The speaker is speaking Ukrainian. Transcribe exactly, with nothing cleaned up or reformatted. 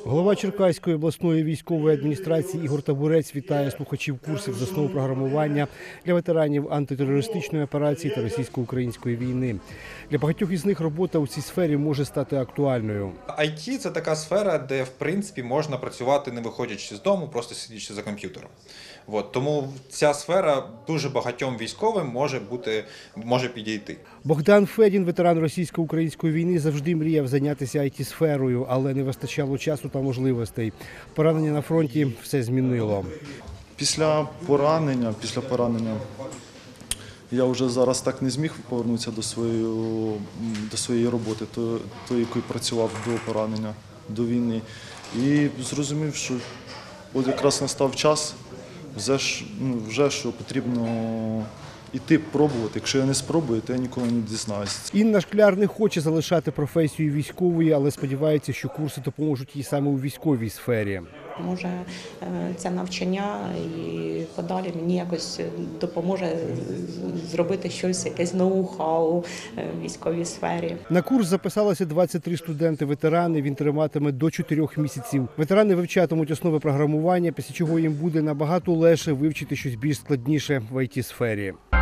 Голова Черкаської обласної військової адміністрації Ігор Табурець вітає слухачів курсів з основ програмування для ветеранів антитерористичної операції та російсько-української війни. Для багатьох із них робота у цій сфері може стати актуальною. ай ті – це така сфера, де, в принципі, можна працювати не виходячи з дому, просто сидячи за комп'ютером. От, тому ця сфера дуже багатьом військовим може бути, може підійти. Богдан Федін, ветеран російсько-української війни, завжди мріяв зайнятися ай ті-сферою, але не вистачало часу та можливостей. Поранення на фронті все змінило. Після поранення, після поранення я вже зараз так не зміг повернутися до своєї, до своєї роботи, тої, то, якою працював до поранення, до війни. І зрозумів, що от якраз настав час, вже, ну, вже що потрібно іти пробувати. Якщо я не спробую, то я ніколи не дізнаюся. Інна Шкляр не хоче залишати професію військової, але сподівається, що курси допоможуть їй саме у військовій сфері. Може, це навчання і подалі мені якось допоможе зробити щось, якесь ноу-хау в військовій сфері. На курс записалося двадцять три студенти-ветерани, він триватиме до чотирьох місяців. Ветерани вивчатимуть основи програмування, після чого їм буде набагато легше вивчити щось більш складніше в ай ті-сфері.